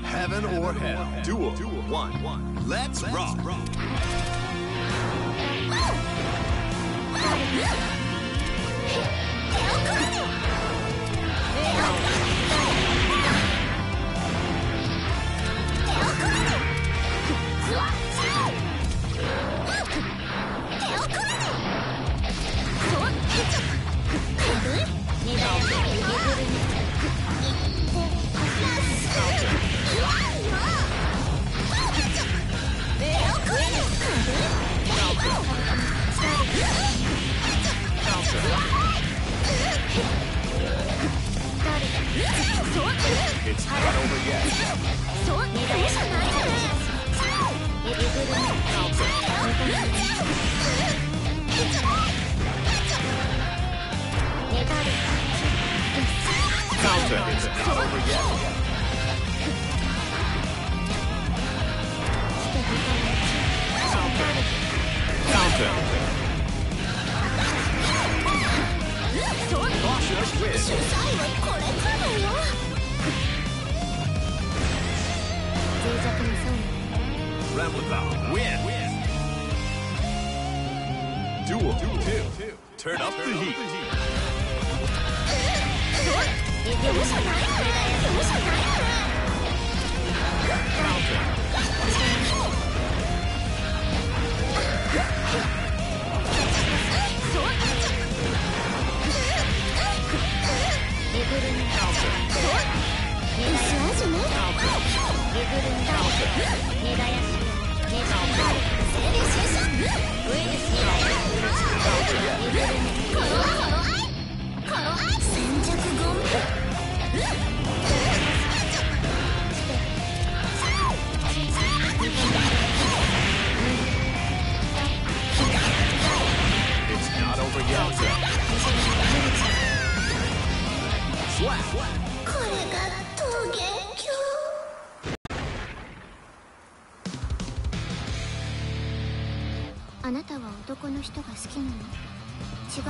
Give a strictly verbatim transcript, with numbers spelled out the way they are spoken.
Heaven or hell. Duel. One. Let's rock. It's not over yet. Counter. It's not over yet. Counter. Counter. Cautious win. Roundabout win. Duel two. Turn up the heat. It's not over yet. Slap. これが桃源郷。あなたは男の人が好きなの？